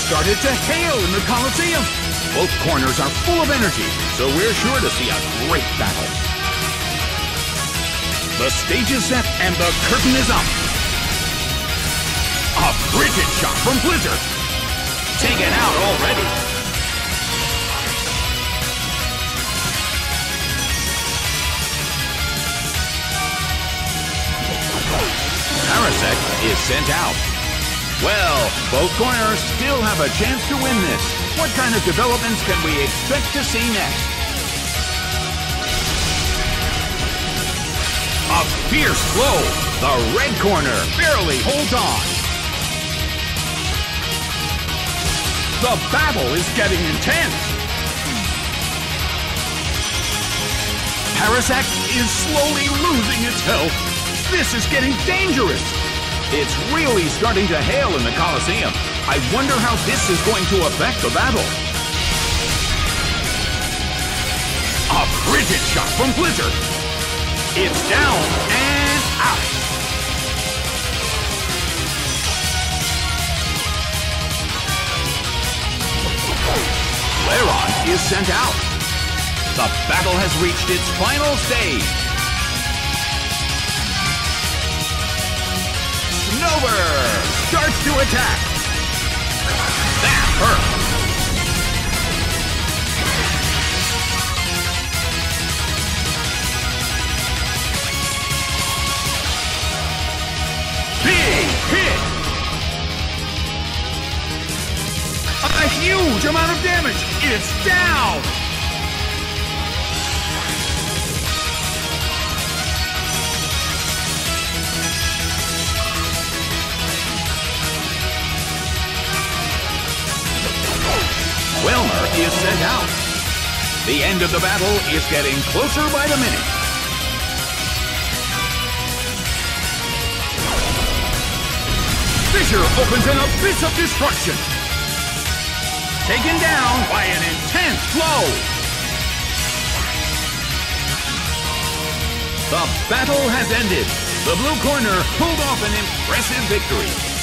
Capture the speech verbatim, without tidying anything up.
started to hail in the Colosseum. Both corners are full of energy, so we're sure to see a great battle. The stage is set and the curtain is up. A frigid shot from Blizzard. Taken out already. Parasect is sent out. Well, both corners still have a chance to win this. What kind of developments can we expect to see next? A fierce blow. The red corner barely holds on. The battle is getting intense. Parasect is slowly losing its health. This is getting dangerous. It's really starting to hail in the Colosseum. I wonder how this is going to affect the battle. A frigid shot from Blizzard. It's down and out. Lairon is sent out. The battle has reached its final stage. Snover starts to attack. That hurt. Big hit. A huge amount of damage. It's down. Welmer is sent out. The end of the battle is getting closer by the minute. Fissure opens an abyss of destruction. Taken down by an intense blow. The battle has ended. The blue corner pulled off an impressive victory.